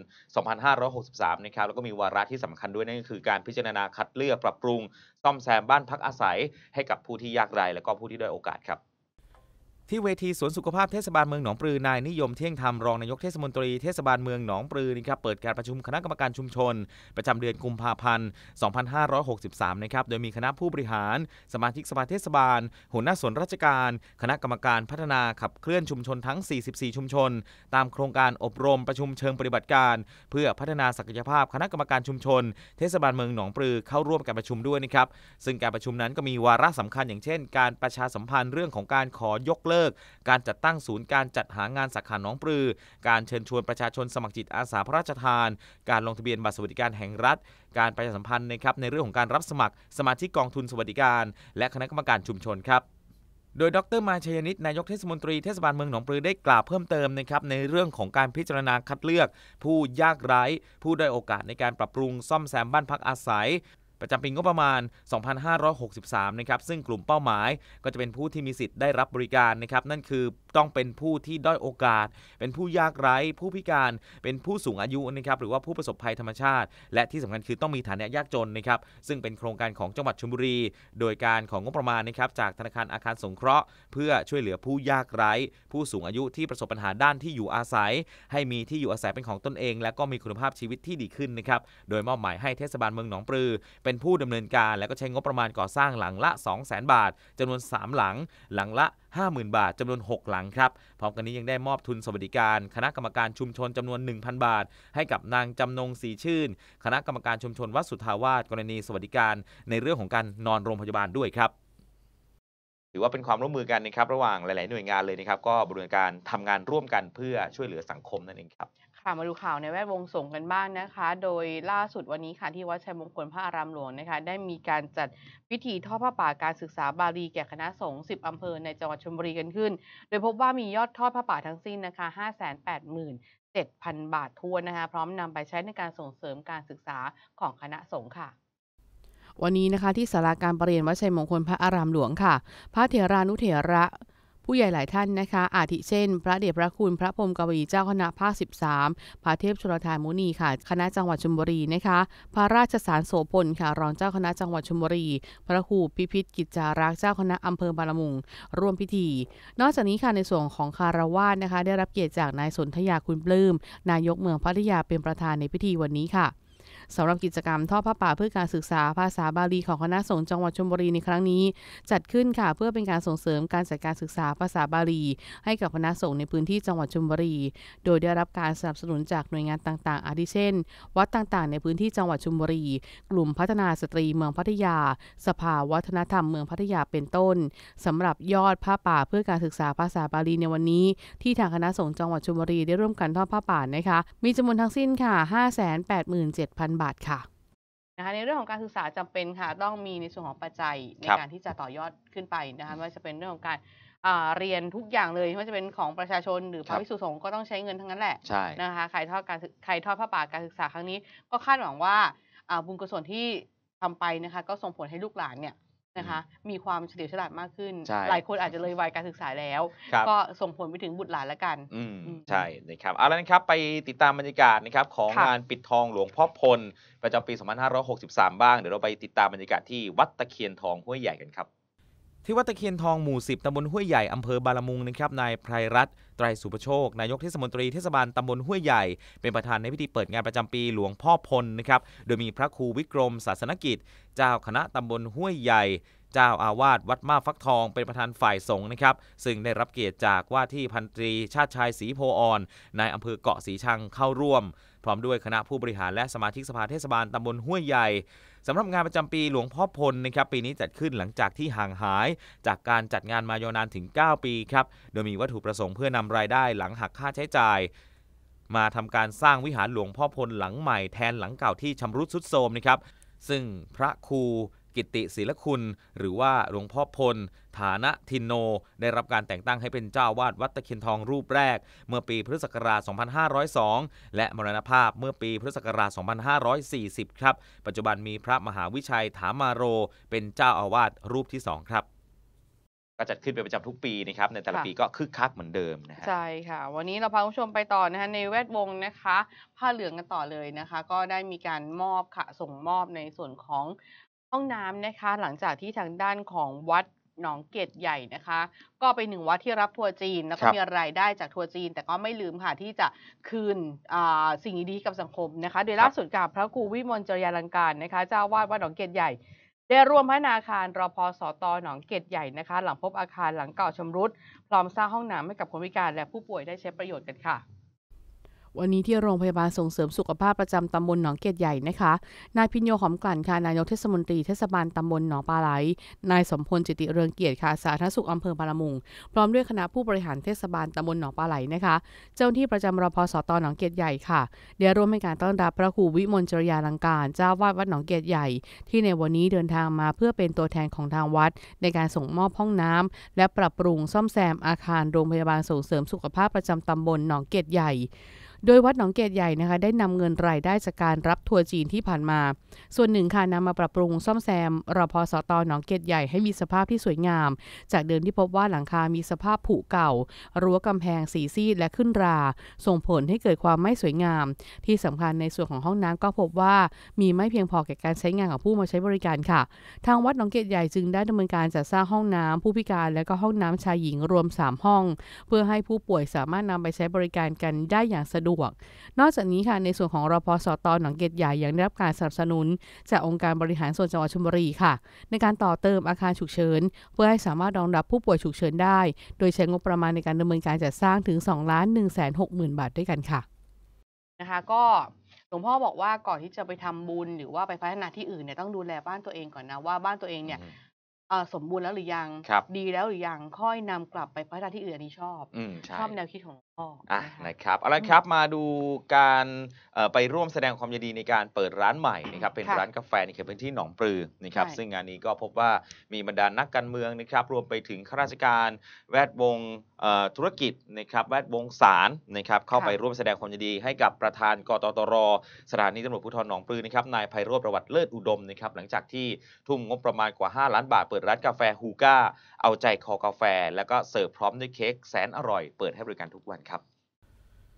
2563 นะครับแล้วก็มีวาระที่สำคัญด้วยนั่นก็คือการพิจารณาคัดเลือกปรับปรุงซ่อมแซมบ้านพักอาศัยให้กับผู้ที่ยากไร้และก็ผู้ที่ด้อยโอกาสครับที่เวทีสวนสุขภาพเทศบาลเมืองหนองปลือนายนิยมเที่ยงธรรมรองนายกเทศมนตรีเทศบาลเมืองหนองปลือนะครับเปิดการประชุมคณะกรรมการชุมชนประจำเดือนกุมภาพันธ์ 2563 นะครับโดยมีคณะผู้บริหารสมาชิกสภาเทศบาลหัวหน้าส่วนราชการคณะกรรมการพัฒนาขับเคลื่อนชุมชนทั้ง 44 ชุมชนตามโครงการอบรมประชุมเชิงปฏิบัติการเพื่อพัฒนาศักยภาพคณะกรรมการชุมชนเทศบาลเมืองหนองปลือเข้าร่วมการประชุมด้วยนะครับซึ่งการประชุมนั้นก็มีวาระสำคัญอย่างเช่นการประชาสัมพันธ์เรื่องของการขอยกเลิกการจัดตั้งศูนย์การจัดหางานสาขาหนองปลือการเชิญชวนประชาชนสมัครจิตอาสาพระราชทานการลงทะเบียนบัตรสวัสดิการแห่งรัฐการประชาสัมพันธ์นะครับในเรื่องของการรับสมัครสมาชิกกองทุนสวัสดิการและคณะกรรมการชุมชนครับโดยดร.มาชัยนิตนายกเทศมนตรีเทศบาลเมืองหนองปลือได้กล่าวเพิ่มเติมนะครับในเรื่องของการพิจารณาคัดเลือกผู้ยากไร้ผู้ด้อยโอกาสในการปรับปรุงซ่อมแซมบ้านพักอาศัยประจำปีงบประมาณ 2563 นะครับซึ่งกลุ่มเป้าหมายก็จะเป็นผู้ที่มีสิทธิ์ได้รับบริการนะครับนั่นคือต้องเป็นผู้ที่ด้อยโอกาสเป็นผู้ยากไร้ผู้พิการเป็นผู้สูงอายุนะครับหรือว่าผู้ประสบภัยธรรมชาติและที่สำคัญคือต้องมีฐานะยากจนนะครับซึ่งเป็นโครงการของจังหวัดชลบุรีโดยการของงบประมาณนะครับจากธนาคารอาคารสงเคราะห์เพื่อช่วยเหลือผู้ยากไร้ผู้สูงอายุที่ประสบปัญหาด้านที่อยู่อาศัยให้มีที่อยู่อาศัยเป็นของตนเองและก็มีคุณภาพชีวิตที่ดีขึ้นนะครับโดยมอบหมายให้เทศบาลเมืองหนองปลือเป็นผู้ดำเนินการและก็ใช้งบประมาณก่อสร้างหลังละ 200,000 บาทจำนวน3หลังหลังละ 50,000 บาทจำนวน6หลังครับพร้อมกันนี้ยังได้มอบทุนสวัสดิการคณะกรรมการชุมชนจำนวน 1,000 บาทให้กับนางจำนงศรีชื่นคณะกรรมการชุมชนวัดสุทธาวาสกรณีสวัสดิการในเรื่องของการนอนโรงพยาบาลด้วยครับถือว่าเป็นความร่วมมือกันนะครับระหว่างหลายๆหน่วยงานเลยนะครับก็บริเวณการทำงานร่วมกันเพื่อช่วยเหลือสังคมนั่นเองครับค่ะมาดูข่าวในแวดวงสงฆ์กันบ้างนะคะโดยล่าสุดวันนี้ค่ะที่วัดชัยมงคลพระอารามหลวงนะคะได้มีการจัดพิธีทอดผ้าป่าการศึกษาบาลีแก่คณะสงฆ์10อำเภอในจังหวัดชลบุรีกันขึ้นโดยพบว่ามียอดทอดผ้าป่าทั้งสิ้นนะคะ 587,000 บาททั่วนะคะพร้อมนำไปใช้ในการส่งเสริมการศึกษาของคณะสงฆ์ค่ะวันนี้นะคะที่ศาลาการประเรียนวัดชัยมงคลพระอารามหลวงค่ะพระเถรานุเถระผู้ใหญ่หลายท่านนะคะอาทิเช่นพระเดชพระคุณพระพรหมกวีเจ้าคณะภาค 13พระเทพชลทานมุนีค่ะคณะจังหวัดชลบุรีนะคะพระราชสารโสพลค่ะรองเจ้าคณะจังหวัดชลบุรีพระครูพิพิธกิจจารักษ์เจ้าคณะอำเภอบางละมุงร่วมพิธีนอกจากนี้ค่ะในส่วนของคารวาสนะคะได้รับเกียรติจากนายสนธยาคุณปลื้มนายกเมืองพัทยาเป็นประธานในพิธีวันนี้ค่ะสำหรับกิจกรรมทอดผ้าป่าเพื่อการศึกษาภาษาบาลีของคณะสงฆ์จังหวัดชลบุรีในครั้งนี้จัดขึ้นค่ะเพื่อเป็นการส่งเสริมการจัดการศึกษาภาษาบาลีให้กับคณะสงฆ์ในพื้นที่จังหวัดชลบุรีโดยได้รับการสนับสนุนจากหน่วยงานต่างๆอาทิเช่นวัดต่างๆในพื้นที่จังหวัดชลบุรีกลุ่มพัฒนาสตรีเมืองพัทยาสภาวัฒนธรรมเมืองพัทยาเป็นต้นสำหรับยอดผ้าป่าเพื่อการศึกษาภาษาบาลีในวันนี้ที่ทางคณะสงฆ์จังหวัดชลบุรีได้ร่วมกันทอดผ้าป่านะคะมีจำนวนทั้งสิ้นค่ะ 587,000 บาทค่ะนะคะในเรื่องของการศึกษาจำเป็นค่ะต้องมีในส่วนของปัจจัยในการที่จะต่อยอดขึ้นไปนะคะไม่ว่าจะเป็นเรื่องของการเรียนทุกอย่างเลยไม่ว่าจะเป็นของประชาชนหรือพระภิกษุสงฆ์ก็ต้องใช้เงินทั้งนั้นแหละนะคะใครทอดผ้าป่าการศึกษาครั้งนี้ก็คาดหวังว่าบุญกุศลที่ทำไปนะคะก็ส่งผลให้ลูกหลานเนี่ยนะคะมีความเฉลียวฉลาดมากขึ้นหลายคนอาจจะเลยวัยการศึกษาแล้วก็ส่งผลไปถึงบุตรหลานแล้วกันใช่นะครับเอาละนะครับไปติดตามบรรยากาศนะครับของงานปิดทองหลวงพ่อพลประจำปี 2563 บ้างเดี๋ยวเราไปติดตามบรรยากาศที่วัดตะเคียนทองห้วยใหญ่กันครับที่วัดตะเคียนทองหมู่ 10 ตำบลห้วยใหญ่อำเภอบางละมุงนะครับนายไพรรัตน์ไตรสุภโชคนายกเทศมนตรีเทศบาลตำบลห้วยใหญ่เป็นประธานในพิธีเปิดงานประจำปีหลวงพ่อพลนะครับโดยมีพระครูวิกรมศาสนกิจเจ้าคณะตำบลห้วยใหญ่เจ้าอาวาสวัดมาฟักทองเป็นประธานฝ่ายสงฆ์นะครับซึ่งได้รับเกียรติจากว่าที่พันตรีชาติชายศรีโพอ่อนนายอำเภอเกาะสีชังเข้าร่วมพร้อมด้วยคณะผู้บริหารและสมาชิกสภาเทศบาลตำบลห้วยใหญ่สำหรับงานประจำปีหลวงพ่อพลนะครับปีนี้จัดขึ้นหลังจากที่ห่างหายจากการจัดงานมายาวนานถึง9ปีครับโดยมีวัตถุประสงค์เพื่อนำรายได้หลังหักค่าใช้จ่ายมาทำการสร้างวิหารหลวงพ่อพลหลังใหม่แทนหลังเก่าที่ชำรุดทรุดโทรมนะครับซึ่งพระครูกิติศิลคุณหรือว่าหลวงพ่อพลฐานะทินโนได้รับการแต่งตั้งให้เป็นเจ้าวาดวัดตะเคียนทองรูปแรกเมื่อปีพุทธศักราช 2502 และมรณภาพเมื่อปีพุทธศักราช 2540 ครับปัจจุบันมีพระมหาวิชัยถามาโรเป็นเจ้าอาวาสรูปที่2ครับก็จัดขึ้นเป็นประจำทุกปีนะครับในแต่ละปีก็คึกคักเหมือนเดิมนะฮะใช่ค่ะวันนี้เราพาคุณผู้ชมไปต่อนะคะในแวดวงนะคะผ้าเหลืองกันต่อเลยนะคะก็ได้มีการมอบค่ะส่งมอบในส่วนของห้องน้ำนะคะหลังจากที่ทางด้านของวัดหนองเกตใหญ่นะคะก็เป็นหนึ่งวัดที่รับทัวร์จีนแล้วก็มีรายได้จากทัวร์จีนแต่ก็ไม่ลืมค่ะที่จะคืนสิ่งดีๆกับสังคมนะคะโดยล่าสุดกับพระครูวิมลจริยาลังการนะคะเจ้าวาดวัดหนองเกตใหญ่ได้ร่วมพัฒนาอาคารรพสต.หนองเกตใหญ่นะคะหลังพบอาคารหลังเก่าชำรุดพร้อมสร้างห้องน้ำให้กับคนพิการและผู้ป่วยได้ใช้ประโยชน์กันค่ะวันนี้ที่โรงพยาบาลส่งเสริมสุขภาพประจำตำบลหนองเกตใหญ่นะคะนายพิญโยหอมกลั่นค่ะนายกเทศมนตรีเทศบาลตำบลหนองปลาไหลนายสมพลจิติเรืองเกียรติค่ะสาธารณสุขอำเภอบางละมุงพร้อมด้วยคณะผู้บริหารเทศบาลตำบลหนองปลาไหลนะคะเจ้าหน้าที่ประจำรพสต.หนองเกตใหญ่ค่ะได้ร่วมให้การต้อนรับพระครูวิมลจริยาลังการเจ้าวาดวัดหนองเกตใหญ่ที่ในวันนี้เดินทางมาเพื่อเป็นตัวแทนของทางวัดในการส่งมอบห้องน้ำและปรับปรุงซ่อมแซมอาคารโรงพยาบาลส่งเสริมสุขภาพประจำตำบลหนองเกตใหญ่โดยวัดหนองเกตใหญ่นะคะได้นำเงินรายได้จากการรับทัวร์จีนที่ผ่านมาส่วนหนึ่งค่ะนำมาปรับปรุงซ่อมแซมรพสต.หนองเกตใหญ่ให้มีสภาพที่สวยงามจากเดิมที่พบว่าหลังคามีสภาพผุเก่ารั้วกำแพงสีซีดและขึ้นราส่งผลให้เกิดความไม่สวยงามที่สำคัญในส่วนของห้องน้ำก็พบว่ามีไม่เพียงพอแก่การใช้งานของผู้มาใช้บริการค่ะทางวัดหนองเกตใหญ่จึงได้ดำเนินการจัดสร้างห้องน้ำผู้พิการและก็ห้องน้ำชายหญิงรวม3ห้องเพื่อให้ผู้ป่วยสามารถนำไปใช้บริการกันได้อย่างสะดวกนอกจากนี้ค่ะในส่วนของรพสต.หนองเกตใหญ่ยังได้รับการสนับสนุนจากองค์การบริหารส่วนจังหวัดชลบุรีค่ะในการต่อเติมอาคารฉุกเฉินเพื่อให้สามารถรองรับผู้ป่วยฉุกเฉินได้โดยใช้งบประมาณในการดำเนินการจัดสร้างถึง 2,160,000 บาทด้วยกันค่ะนะคะก็หลวงพ่อบอกว่าก่อนที่จะไปทำบุญหรือว่าไปพัฒนาที่อื่นเนี่ยต้องดูแลบ้านตัวเองก่อนนะว่าบ้านตัวเองเนี่ยสมบูรณ์แล้วหรือยังดีแล้วหรือยังค่อยนำกลับไปพัฒนาที่อื่นอันนี้ชอบแนวคิดของหลวงพ่อนะครับเอาละครับมาดูการไปร่วมแสดงความยินดีในการเปิดร้านใหม่นะครับเป็นร้านกาแฟในเขตพื้นที่หนองปลือนะครับซึ่งงานนี้ก็พบว่ามีบรรดานักการเมืองนะครับรวมไปถึงข้าราชการแวดวงธุรกิจนะครับแวดวงศาลนะครับเข้าไปร่วมแสดงความยินดีให้กับประธานกตร.สถานีตำรวจภูธรหนองปลือนะครับนายไพโรจน์ประวัติเลิศอุดมนะครับหลังจากที่ทุ่มงบประมาณกว่า5 ล้านบาทเปิดร้านกาแฟฮูก้าเอาใจคอกาแฟแล้วก็เสิร์ฟพร้อมด้วยเค้กแสนอร่อยเปิดให้บริการทุกวันครับ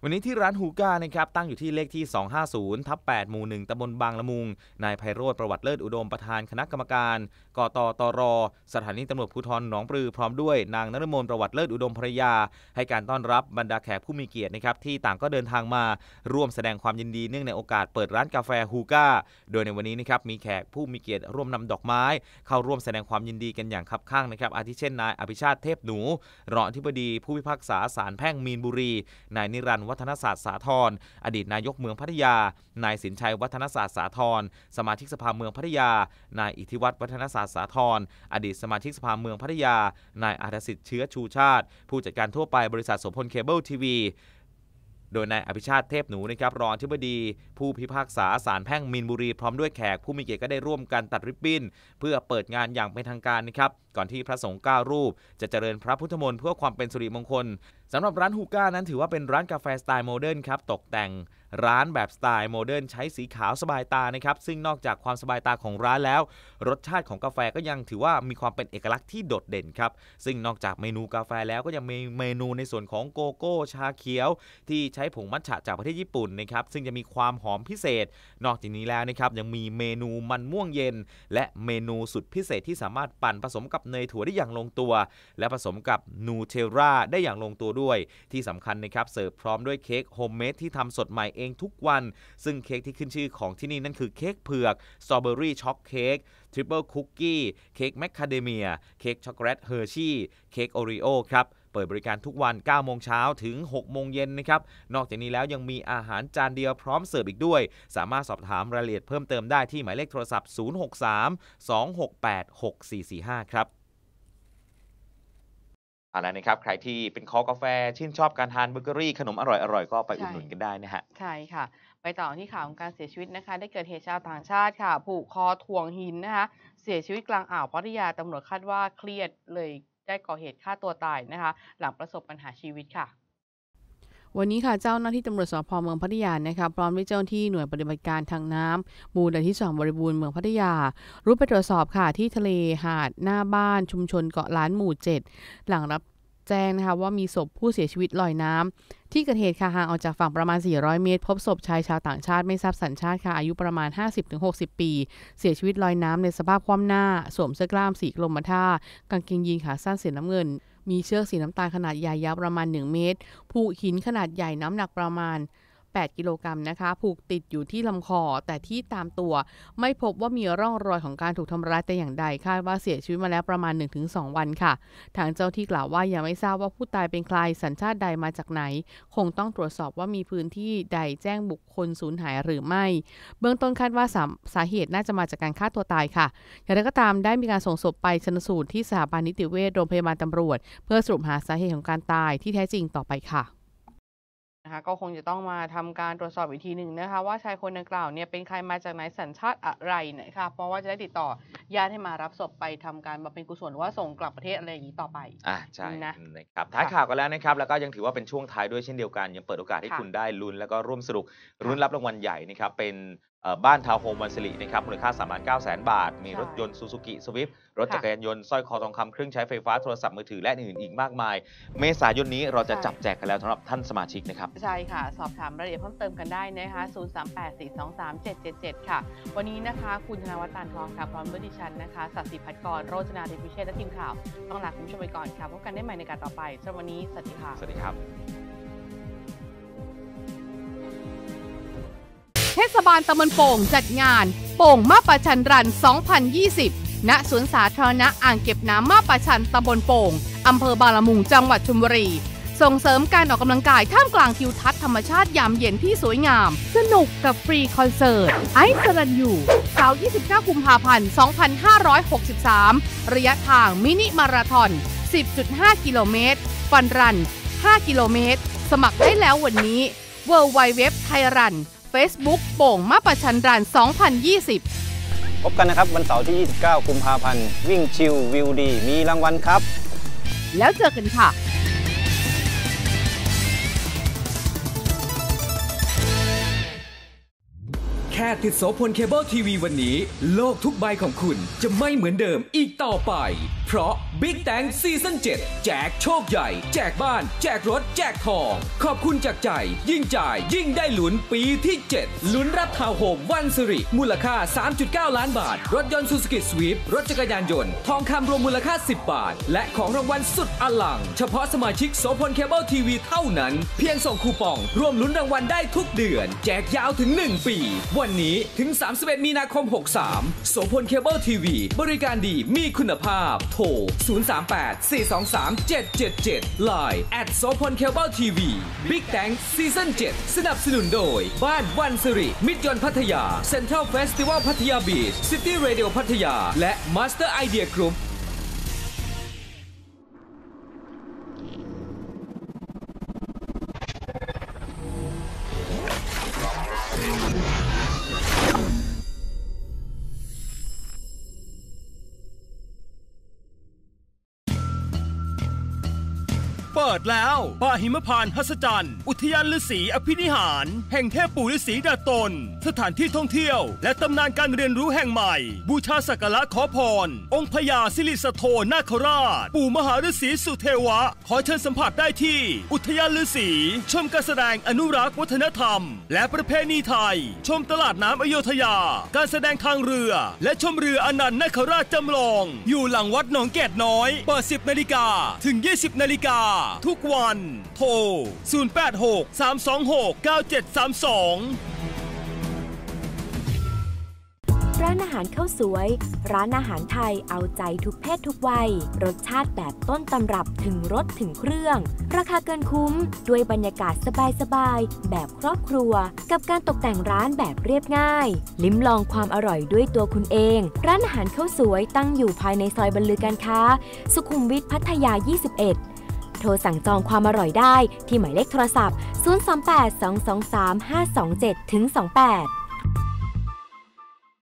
วันนี้ที่ร้านฮูก้านะครับตั้งอยู่ที่เลขที่250/8หมู่1ตำบลบางละมุงนายไพโรจน์ประวัติเลิศอุดมประธานคณะกรรมการกตตรสถานีตำรวจภูธรหนองปลือพร้อมด้วยนางนฤมลประวัติเลิศอุดมภรรยาให้การต้อนรับบรรดาแขกผู้มีเกียรตินะครับที่ต่างก็เดินทางมาร่วมแสดงความยินดีเนื่องในโอกาสเปิดร้านกาแฟฮูก้าโดยในวันนี้นะครับมีแขกผู้มีเกียรติร่วมนำดอกไม้เข้าร่วมแสดงความยินดีกันอย่างคับคั่งนะครับอาทิเช่นนายอภิชาติเทพหนูรองอธิบดีผู้พิพากษาศาลแพ่งมีนบุรีนายนิรันดร์วัฒนศาสตร์สาธรอดีตนายกเมืองพัทยานายสินชัยวัฒนศาสตร์สาธรสมาชิกสภาเมืองพัทยานายอิทธิวัฒน์วัฒนศาสตร์สาธรอดีตสมาชิกสภาเมืองพัทยานายอาทสิทธิ์เชื้อชูชาติผู้จัดการทั่วไปบริษัทโสพลเคเบิลทีวีโดยนายอภิชาติเทพหนูนะครับรองอธิบดีผู้พิพากษาศาลแพ่งมีนบุรีพร้อมด้วยแขกผู้มีเกียรติก็ได้ร่วมกันตัดริบบิ้นเพื่อเปิดงานอย่างเป็นทางการนะครับก่อนที่พระสงฆ์9รูปจะเจริญพระพุทธมนต์เพื่อความเป็นสิริมงคลสำหรับร้านฮูก้านั้นถือว่าเป็นร้านกาแฟสไตล์โมเดิร์นครับตกแต่งร้านแบบสไตล์โมเดิร์นใช้สีขาวสบายตานะครับซึ่งนอกจากความสบายตาของร้านแล้วรสชาติของกาแฟก็ยังถือว่ามีความเป็นเอกลักษณ์ที่โดดเด่นครับซึ่งนอกจากเมนูกาแฟแล้วก็ยังมีเมนูในส่วนของโกโก้ชาเขียวที่ใช้ผงมัทฉะจากประเทศญี่ปุ่นนะครับซึ่งจะมีความหอมพิเศษนอกจากนี้แล้วนะครับยังมีเมนูมันม่วงเย็นและเมนูสุดพิเศษที่สามารถปั่นผสมกับเนยถั่วได้อย่างลงตัวและผสมกับนูเทลล่าได้อย่างลงตัวด้วยที่สำคัญนะครับเสิร์ฟพร้อมด้วยเค้กโฮมเมดที่ทำสดใหม่เองทุกวันซึ่งเค้กที่ขึ้นชื่อของที่นี่นั่นคือเค้กเผือกสตรอเบอรี่ช็อกเค้กทริปเปิลคุกกี้เค้กแมคคาเดเมียเค้กช็อกโกแลตเฮอร์ชี่เค้กโอรีโอครับเปิดบริการทุกวัน 9 โมงเช้าถึง 6 โมงเย็นนะครับนอกจากนี้แล้วยังมีอาหารจานเดียวพร้อมเสิร์ฟอีกด้วยสามารถสอบถามรายละเอียดเพิ่มเติมได้ที่หมายเลขโทรศัพท์063-268-6445ครับอะไรนะครับใครที่เป็นคอกาแฟชื่นชอบการทานเบเกอรี่ขนมอร่อยๆก็ไปอุดหนุนกันได้นะฮะใช่ค่ะไปต่อที่ข่าวของการเสียชีวิตนะคะได้เกิดเหตุชาวต่างชาติค่ะผูกคอถ่วงหินนะคะเสียชีวิตกลางอ่าวพัทยาตำรวจคาดว่าเครียดเลยได้ก่อเหตุฆ่าตัวตายนะคะหลังประสบปัญหาชีวิตค่ะวันนี้ค่ะเจ้าหน้าที่ตำรวจสภ.เมืองพัทยานะคะพร้อมด้วยเจ้าหน้าที่หน่วยปฏิบัติการทางน้ำมูลนิธิ2บริบูรณ์เมืองพัทยารุดไปตรวจสอบค่ะที่ทะเลหาดหน้าบ้านชุมชนเกาะล้านหมู่7หลังรับแจ้งนะคะว่ามีศพผู้เสียชีวิตลอยน้ำที่เกิดเหตุค่ะห่างออกจากฝั่งประมาณ400 เมตรพบศพชายชาวต่างชาติไม่ทราบสัญชาติค่ะอายุประมาณ 50-60 ปีเสียชีวิตลอยน้ำในสภาพคว่ำหน้าสวมเสื้อกล้ามสีกรมท่ากางเกงยีนขาสั้นสีน้ำเงินมีเชือกสีน้ำตาลขนาดใหญ่ยาวประมาณ1 เมตรผูกหินขนาดใหญ่น้ำหนักประมาณ8 กิโลกรัมนะคะผูกติดอยู่ที่ลำคอแต่ที่ตามตัวไม่พบว่ามีร่องรอยของการถูกทำร้ายแต่อย่างใดคาดว่าเสียชีวิตมาแล้วประมาณ 1-2 วันค่ะทางเจ้าที่กล่าวว่ายังไม่ทราบว่าผู้ตายเป็นใครสัญชาติใดมาจากไหนคงต้องตรวจสอบว่ามีพื้นที่ใดแจ้งบุคคลสูญหายหรือไม่เบื้องต้นคาดว่าสาเหตุน่าจะมาจากการฆ่าตัวตายค่ะอย่างไรก็ตามได้มีการส่งศพไปชันสูตรที่สถาบันนิติเวชโรงพยาบาลตำรวจเพื่อสรุปหาสาเหตุของการตายที่แท้จริงต่อไปค่ะนะคะก็คงจะต้องมาทำการตรวจสอบอีกทีหนึ่งนะคะว่าชายคนดังกล่าวเนี่ยเป็นใครมาจากไหนสัญชาติอะไรนะคะเพราะว่าจะได้ติดต่อญาติให้มารับศพไปทำการบำเพ็ญกุศลว่าส่งกลับประเทศอะไรอย่างนี้ต่อไปใช่นะครับท้ายข่าวกันแล้วนะครับแล้วก็ยังถือว่าเป็นช่วงท้ายด้วยเช่นเดียวกันยังเปิดโอกาสให้คุณได้ลุ้นแล้วก็ร่วมสนุกลุ้นรับรางวัลใหญ่นะครับเป็นบ้านทาวน์โฮมวันสิรินะครับมูลค่า 3,900,000 บาทมีรถยนต์ซูซูกิสวิฟต์รถจักรยานยนต์สร้อยคอทองคำเครื่องใช้ไฟฟ้าโทรศัพท์มือถือและอื่นอีกมากมายเมษายนนี้เราจะจับแจกกันแล้วสำหรับท่านสมาชิกนะครับใช่ค่ะสอบถามรายละเอียดเพิ่มเติมกันได้นะคะ038-423-777ค่ะวันนี้นะคะคุณธนวัฒน์ ตานทองค่ะพร้อมด้วยดิฉันนะคะศักดิ์ศรีพัฒกรโรจนาฤทธิวิเชษและทีมข่าวต้องลาคุณผู้ชมไปก่อนค่ะพบกันได้ใหม่ในการต่อไปสำหรับวันนี้สวัสดีค่ะสวัสดีครับเทศบาลตำบลโป่งจัดงานโป่งมาประชันรัน 2020 ณ สวนสาธารณะอ่างเก็บน้ำมาประชันตำบลโป่งอำเภอบางละมุงจังหวัดชลบุรีส่งเสริมการออกกำลังกายท่ามกลางทิวทัศน์ธรรมชาติยามเย็นที่สวยงามสนุกกับฟรีคอนเสิร์ตไอซ์สรัญยูเสาร์ 29 กุมภาพันธ์ 2563 ระยะทางมินิมาราธอน 10.5 กิโลเมตรฟันรัน 5 กิโลเมตรสมัครได้แล้ววันนี้ www.thairan Facebook โป่งมาประชันรัน 2020 พบกันนะครับวันเสาร์ที่ 29 กุมภาพันธ์วิ่งชิลวิวดีมีรางวัลครับแล้วเจอกันค่ะแค่ติดโสพลเคเบิลทีวีวันนี้โลกทุกใบของคุณจะไม่เหมือนเดิมอีกต่อไปเพราะ Big Tank Season 7 แจกโชคใหญ่แจกบ้านแจกรถแจกทองขอบคุณจากใจยิ่งจ่ายยิ่งได้ลุ้นปีที่ 7 ลุ้นรับทาวน์โฮมวันสิริมูลค่า 3.9 ล้านบาทรถยนต์ Suzuki Swift รถจักรยานยนต์ทองคำรวมมูลค่า10 บาทและของรางวัลสุดอลังเฉพาะสมาชิกโสพลเคเบิลทีวีเท่านั้นเพียงส่งคูปองร่วมลุ้นรางวัลได้ทุกเดือนแจกยาวถึง1 ปีวันนี้ถึง31 มีนาคม 63โสพลเคเบิลทีวีบริการดีมีคุณภาพโทร 038-423-777 Line @โสพลเคเบิลทีวี Big Tank Season 7 สนับสนุนโดยบ้านวันสิริมิตรยนต์พัทยา Central Festival พัทยาบีช City Radio พัทยาและ Master Idea Group เปิดแล้วป่าหิมพานต์หัศจรรย์อุทยานฤาษีอภินิหารแห่งเทพปู่ฤาษีดาตนสถานที่ท่องเที่ยวและตำนานการเรียนรู้แห่งใหม่บูชาสักการะขอพรองค์พญาสิริสโธนาคราชปู่มหาฤาษีสุเทวะขอเชิญสัมผัสได้ที่อุทยานฤาษีชมการแสดงอนุรักษ์วัฒนธรรมและประเพณีไทยชมตลาดน้ำอโยธยาการแสดงทางเรือและชมเรืออนันต์นาคราชจำลองอยู่หลังวัดหนองแกดน้อยเปิด 10 นาฬิกาถึง 20 นาฬิกาทุกวันโทร 086-326-9732 ร้านอาหารข้าวสวยร้านอาหารไทยเอาใจทุกเพศทุกวัยรสชาติแบบต้นตำรับถึงรสถึงเครื่องราคาเกินคุ้มด้วยบรรยากาศสบายๆแบบครอบครัวกับการตกแต่งร้านแบบเรียบง่ายลิ้มลองความอร่อยด้วยตัวคุณเองร้านอาหารข้าวสวยตั้งอยู่ภายในซอยบรรลือการค้าสุขุมวิทพัทยา 21โทรสั่งจองความอร่อยได้ที่หมายเลขโทรศัพท์ 028 223 527 28